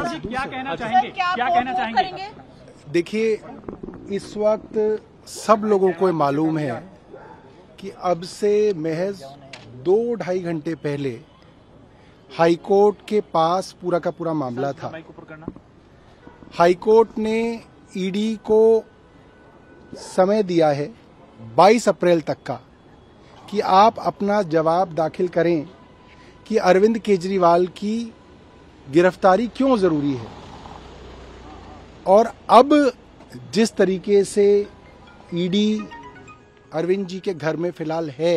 जी क्या कहना चाहेंगे, क्या कहना चाहेंगे? देखिए, इस वक्त सब लोगों को मालूम है कि अब से महज 2-2.5 घंटे पहले हाईकोर्ट के पास पूरा का पूरा मामला था। हाईकोर्ट ने ईडी को समय दिया है 22 अप्रैल तक का कि आप अपना जवाब दाखिल करें कि अरविंद केजरीवाल की गिरफ्तारी क्यों जरूरी है। और अब जिस तरीके से ईडी अरविंद जी के घर में फिलहाल है,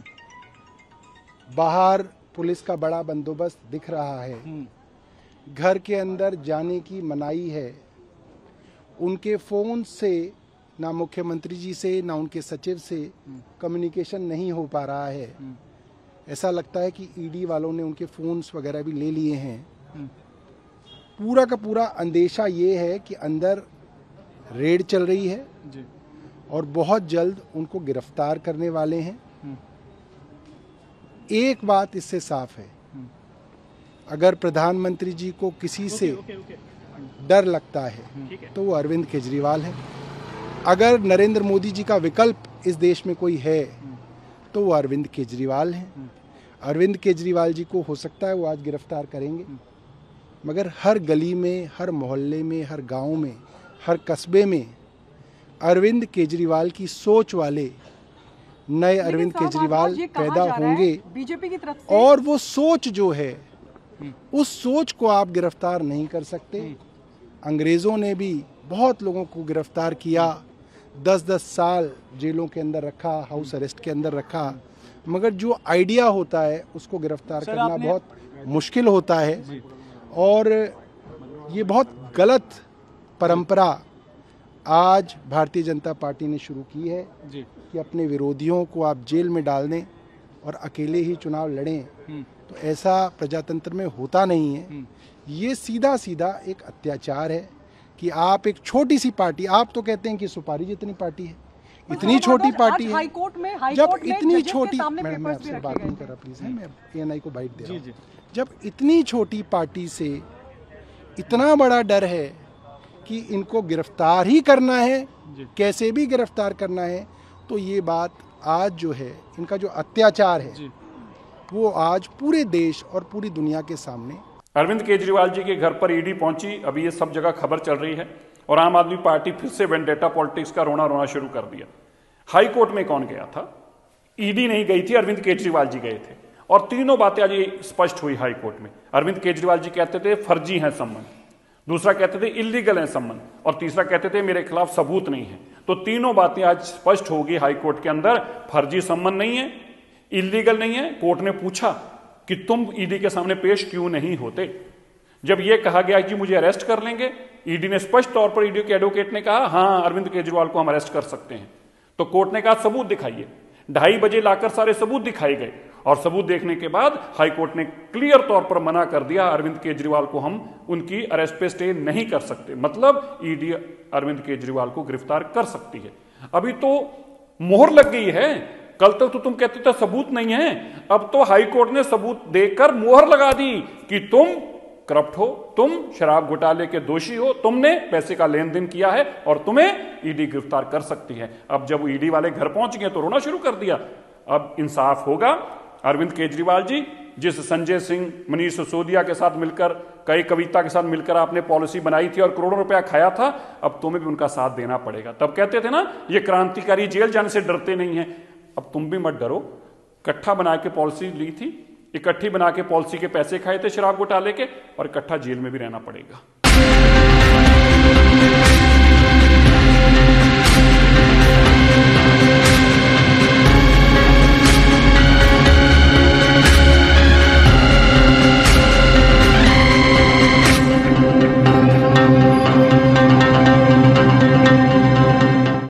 बाहर पुलिस का बड़ा बंदोबस्त दिख रहा है, घर के अंदर जाने की मनाही है, उनके फोन से ना मुख्यमंत्री जी से ना उनके सचिव से कम्युनिकेशन नहीं हो पा रहा है। ऐसा लगता है कि ईडी वालों ने उनके फोन्स वगैरह भी ले लिए हैं। पूरा का पूरा अंदेशा ये है कि अंदर रेड चल रही है जी। और बहुत जल्द उनको गिरफ्तार करने वाले हैं। एक बात इससे साफ है, अगर प्रधानमंत्री जी को किसी से डर लगता है तो वो अरविंद केजरीवाल है। अगर नरेंद्र मोदी जी का विकल्प इस देश में कोई है तो वो अरविंद केजरीवाल है। अरविंद केजरीवाल जी को हो सकता है वो आज गिरफ्तार करेंगे, मगर हर गली में, हर मोहल्ले में, हर गांव में, हर कस्बे में अरविंद केजरीवाल की सोच वाले नए अरविंद केजरीवाल पैदा होंगे बीजेपी की तरफ से। और वो सोच जो है, उस सोच को आप गिरफ्तार नहीं कर सकते। अंग्रेजों ने भी बहुत लोगों को गिरफ्तार किया, 10-10 साल जेलों के अंदर रखा, हाउस अरेस्ट के अंदर रखा, मगर जो आइडिया होता है उसको गिरफ्तार करना बहुत मुश्किल होता है। और ये बहुत गलत परंपरा आज भारतीय जनता पार्टी ने शुरू की है जी। कि अपने विरोधियों को आप जेल में डाल दें और अकेले ही चुनाव लड़ें, तो ऐसा प्रजातंत्र में होता नहीं है। ये सीधा सीधा एक अत्याचार है कि आप एक छोटी सी पार्टी, आप तो कहते हैं कि सुपारी जितनी पार्टी है, इतनी छोटी पार्टी है। जब इतनी छोटी, मैं आपसे बात नहीं कर रहा प्लीज, मैं एएनआई को बाइट दे रहा हूं। जब इतनी छोटी पार्टी से इतना बड़ा डर है कि इनको गिरफ्तार ही करना है, कैसे भी गिरफ्तार करना है, तो ये बात आज जो है, इनका जो अत्याचार है वो आज पूरे देश और पूरी दुनिया के सामने। अरविंद केजरीवाल जी के घर पर ईडी पहुंची, अभी ये सब जगह खबर चल रही है और आम आदमी पार्टी फिर से वेंडेटा पॉलिटिक्स का रोना शुरू कर दिया। हाई कोर्ट में कौन गया था? ईडी नहीं गई थी, अरविंद केजरीवाल जी गए थे। और तीनों बातें आज ये स्पष्ट हुई हाई कोर्ट में। अरविंद केजरीवाल जी कहते थे फर्जी हैं संबंध, दूसरा कहते थे इलीगल हैं संबंध, और तीसरा कहते थे मेरे खिलाफ सबूत नहीं है। तो तीनों बातें आज स्पष्ट होगी हाई कोर्ट के अंदर। फर्जी संबंध नहीं है, इलीगल नहीं है। कोर्ट ने पूछा कि तुम ईडी के सामने पेश क्यों नहीं होते। जब यह कहा गया कि मुझे अरेस्ट कर लेंगे, ईडी ने स्पष्ट तौर पर, ईडी के एडवोकेट ने कहा हाँ अरविंद केजरीवाल को हम अरेस्ट कर सकते हैं। तो कोर्ट ने कहा सबूत दिखाइए। 2:30 बजे लाकर सारे सबूत दिखाए गए और सबूत देखने के बाद हाईकोर्ट ने क्लियर तौर पर मना कर दिया, अरविंद केजरीवाल को हम उनकी अरेस्ट पे स्टे नहीं कर सकते। मतलब ईडी अरविंद केजरीवाल को गिरफ्तार कर सकती है। अभी तो मोहर लग गई है। कल तक तो तुम कहते थे सबूत नहीं है, अब तो हाईकोर्ट ने सबूत देकर मोहर लगा दी कि तुम करप्ट हो, तुम शराब घोटाले के दोषी हो, तुमने पैसे का लेन देन किया है और तुम्हें ईडी गिरफ्तार कर सकती है। अब जब ईडी वाले घर पहुंच गए तो रोना शुरू कर दिया। अब इंसाफ होगा। अरविंद केजरीवाल जी, जिस संजय सिंह, मनीष सिसोदिया के साथ मिलकर, कई कविता के साथ मिलकर आपने पॉलिसी बनाई थी और करोड़ों रुपया खाया था, अब तुम्हें भी उनका साथ देना पड़ेगा। तब कहते थे ना ये क्रांतिकारी जेल जाने से डरते नहीं है, अब तुम भी मत डरो। इकट्ठा बना के पॉलिसी ली थी, इकट्ठी बना के पॉलिसी के पैसे खाए थे शराब घोटाले के, और इकट्ठा जेल में भी रहना पड़ेगा।